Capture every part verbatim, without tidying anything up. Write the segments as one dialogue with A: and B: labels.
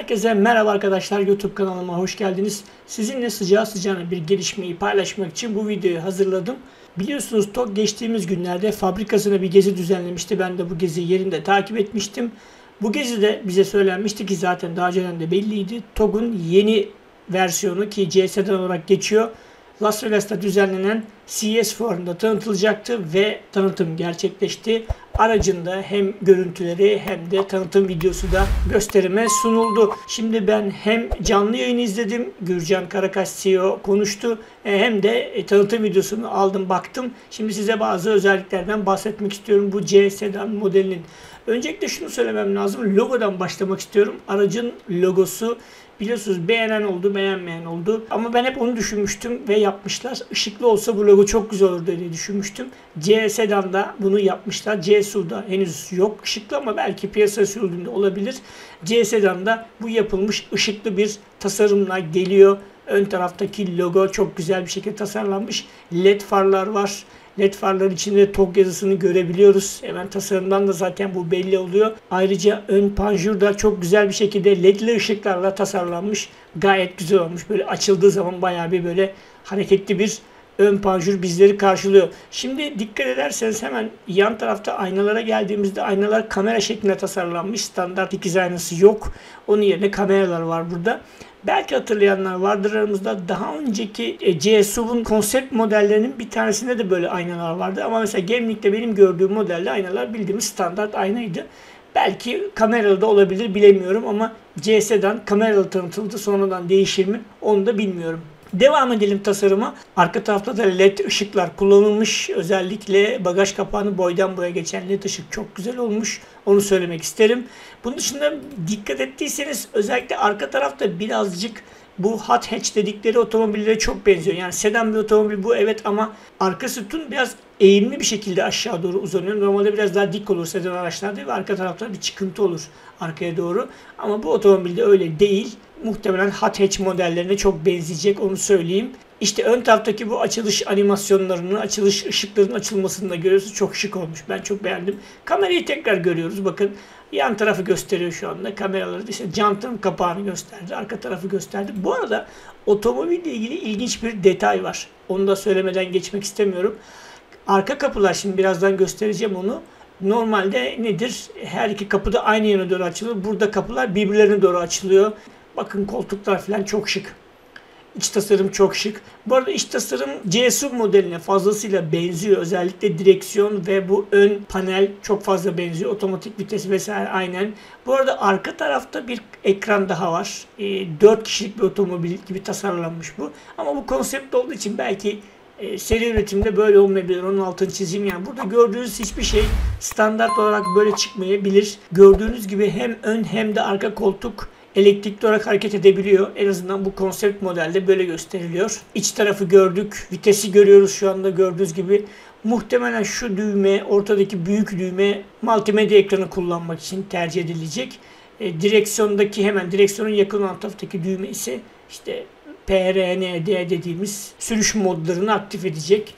A: Herkese merhaba arkadaşlar, YouTube kanalıma hoş geldiniz. Sizinle sıcağı sıcağına bir gelişmeyi paylaşmak için bu videoyu hazırladım. Biliyorsunuz TOG geçtiğimiz günlerde fabrikasına bir gezi düzenlemişti. Ben de bu gezi yerinde takip etmiştim. Bu gezide bize söylenmişti ki zaten daha önceden de belliydi. TOG'un yeni versiyonu ki C S'den olarak geçiyor, Las Vegas'ta düzenlenen C S fuarında tanıtılacaktı ve tanıtım gerçekleşti. Aracında hem görüntüleri hem de tanıtım videosu da gösterime sunuldu. Şimdi ben hem canlı yayını izledim, Gürcan Karakaş C E O konuştu, hem de tanıtım videosunu aldım baktım. Şimdi size bazı özelliklerden bahsetmek istiyorum bu C sedan modelinin. Öncelikle şunu söylemem lazım, logodan başlamak istiyorum. Aracın logosu biliyorsunuz beğenen oldu, beğenmeyen oldu. Ama ben hep onu düşünmüştüm ve yapmışlar. Işıklı olsa bu logo çok güzel olur diye düşünmüştüm. C Sedan'da bunu yapmışlar. C S U V'da henüz yok ışıklı ama belki piyasaya sürüldüğünde olabilir. C Sedan'da bu yapılmış ışıklı bir tasarımla geliyor. Ön taraftaki logo çok güzel bir şekilde tasarlanmış. L E D farlar var. L E D farların içinde TOG yazısını görebiliyoruz. Hemen tasarımdan da zaten bu belli oluyor. Ayrıca ön panjur da çok güzel bir şekilde L E D'li ışıklarla tasarlanmış. Gayet güzel olmuş. Böyle açıldığı zaman bayağı bir böyle hareketli bir ön panjur bizleri karşılıyor. Şimdi dikkat ederseniz hemen yan tarafta aynalara geldiğimizde aynalar kamera şeklinde tasarlanmış. Standart dikiz aynası yok. Onun yerine kameralar var burada. Belki hatırlayanlar vardır aramızda. Daha önceki C S U V'un konsept modellerinin bir tanesinde de böyle aynalar vardı. Ama mesela Gemlik'te benim gördüğüm modelde aynalar bildiğimiz standart aynaydı. Belki kameralı da olabilir, bilemiyorum ama C S'den kameralı tanıtıldı. Sonradan değişir mi onu da bilmiyorum. Devam edelim tasarıma. Arka tarafta da L E D ışıklar kullanılmış. Özellikle bagaj kapağını boydan boya geçen L E D ışık çok güzel olmuş. Onu söylemek isterim. Bunun dışında dikkat ettiyseniz özellikle arka tarafta birazcık bu hot hatch dedikleri otomobillere çok benziyor. Yani sedan bir otomobil bu, evet, ama arka sütun biraz eğimli bir şekilde aşağı doğru uzanıyor. Normalde biraz daha dik olur sedan araçlarda ve arka tarafta bir çıkıntı olur arkaya doğru. Ama bu otomobilde öyle değil. Muhtemelen hot hatch modellerine çok benzeyecek, onu söyleyeyim. İşte ön taraftaki bu açılış animasyonlarını, açılış ışıklarının açılmasını da görüyorsunuz. Çok şık olmuş. Ben çok beğendim. Kamerayı tekrar görüyoruz. Bakın yan tarafı gösteriyor şu anda. Kameraları işte jantın kapağını gösterdi. Arka tarafı gösterdi. Bu arada otomobille ilgili ilginç bir detay var. Onu da söylemeden geçmek istemiyorum. Arka kapılar, şimdi birazdan göstereceğim onu. Normalde nedir? Her iki kapı da aynı yöne doğru açılıyor. Burada kapılar birbirlerine doğru açılıyor. Bakın koltuklar falan çok şık. İç tasarım çok şık. Bu arada iç tasarım C S U V modeline fazlasıyla benziyor. Özellikle direksiyon ve bu ön panel çok fazla benziyor. Otomatik vites vesaire aynen. Bu arada arka tarafta bir ekran daha var. E, dört kişilik bir otomobil gibi tasarlanmış bu. Ama bu konsept olduğu için belki e, seri üretimde böyle olmayabilir. Onun altını çizeyim. Yani burada gördüğünüz hiçbir şey standart olarak böyle çıkmayabilir. Gördüğünüz gibi hem ön hem de arka koltuk elektrikli olarak hareket edebiliyor. En azından bu konsept modelde böyle gösteriliyor. İç tarafı gördük. Vitesi görüyoruz şu anda gördüğünüz gibi. Muhtemelen şu düğme, ortadaki büyük düğme multimedya ekranı kullanmak için tercih edilecek. E, direksiyondaki hemen direksiyonun yakın olan taraftaki düğme ise işte P R N D dediğimiz sürüş modlarını aktif edecek.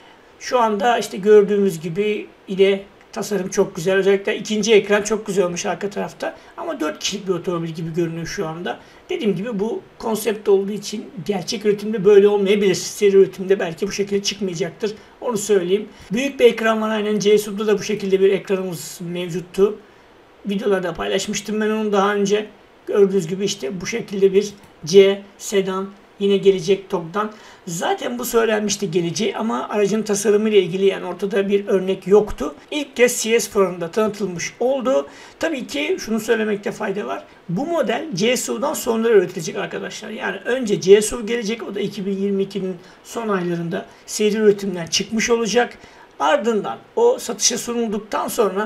A: Şu anda işte gördüğümüz gibi ile tasarım çok güzel. Özellikle ikinci ekran çok güzel olmuş arka tarafta. Ama dört kişilik bir otomobil gibi görünüyor şu anda. Dediğim gibi bu konsept olduğu için gerçek üretimde böyle olmayabilir. Seri üretimde belki bu şekilde çıkmayacaktır. Onu söyleyeyim. Büyük bir ekran var. Aynen C S U V'da da bu şekilde bir ekranımız mevcuttu. Videolarda paylaşmıştım ben onu daha önce. Gördüğünüz gibi işte bu şekilde bir C sedan yine gelecek TOG'dan. Zaten bu söylenmişti geleceği ama aracın tasarımı ile ilgili yani ortada bir örnek yoktu. İlk kez C S fuarında tanıtılmış oldu. Tabii ki şunu söylemekte fayda var. Bu model C S U V'dan sonra üretilecek arkadaşlar. Yani önce C S U V gelecek. O da iki bin yirmi ikinin son aylarında seri üretimden çıkmış olacak. Ardından o satışa sunulduktan sonra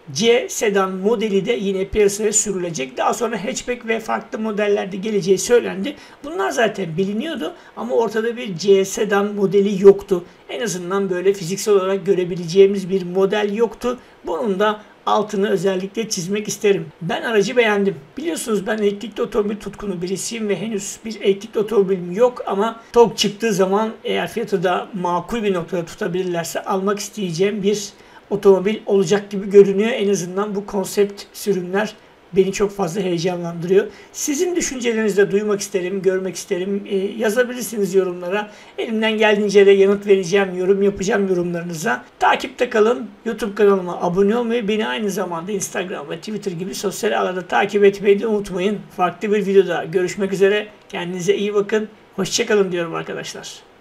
A: C sedan modeli de yine piyasaya sürülecek. Daha sonra hatchback ve farklı modellerde geleceği söylendi. Bunlar zaten biliniyordu ama ortada bir C sedan modeli yoktu. En azından böyle fiziksel olarak görebileceğimiz bir model yoktu. Bunun da altını özellikle çizmek isterim. Ben aracı beğendim. Biliyorsunuz ben elektrikli otomobil tutkunu birisiyim ve henüz bir elektrikli otomobilim yok ama TOG çıktığı zaman eğer fiyatı da makul bir noktada tutabilirlerse almak isteyeceğim bir otomobil olacak gibi görünüyor. En azından bu konsept sürümler beni çok fazla heyecanlandırıyor. Sizin düşüncelerinizi de duymak isterim, görmek isterim. Ee, yazabilirsiniz yorumlara. Elimden geldiğince de yanıt vereceğim, yorum yapacağım yorumlarınıza. Takipte kalın. YouTube kanalıma abone olmayı, beni aynı zamanda Instagram ve Twitter gibi sosyal ağlarda takip etmeyi de unutmayın. Farklı bir videoda görüşmek üzere. Kendinize iyi bakın. Hoşça kalın diyorum arkadaşlar.